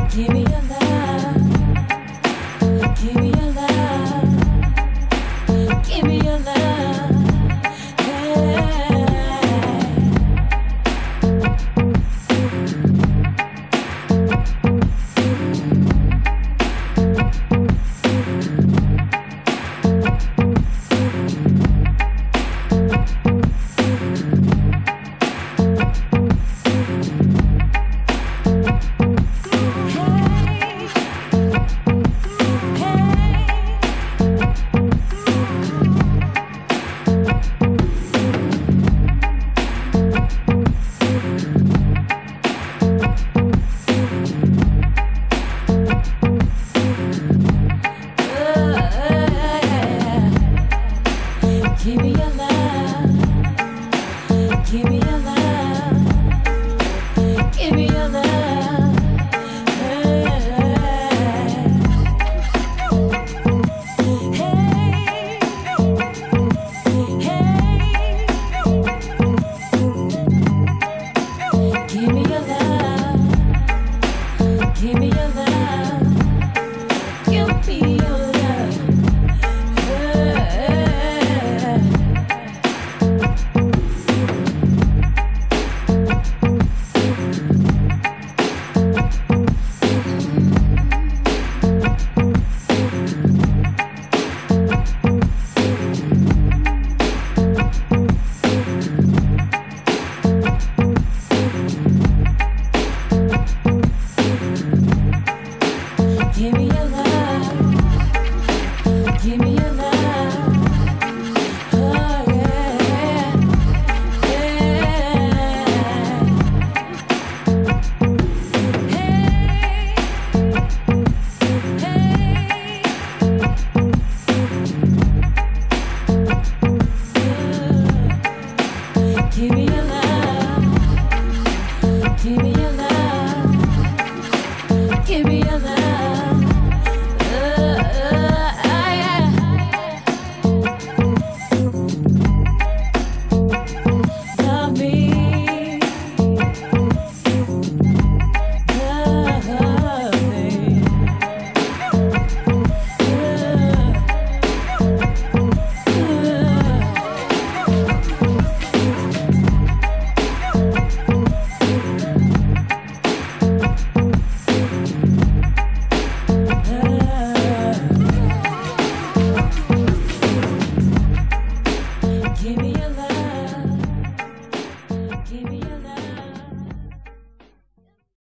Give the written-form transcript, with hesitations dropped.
Give me your love. Give me your love. Give me your love. Give me your love. Give me your love. Give me your love. Give me your love. Give me your love. Give me your love. Give me your love. Give me your love. Oh yeah, yeah. Give me your love. Give me your love. Give me your love.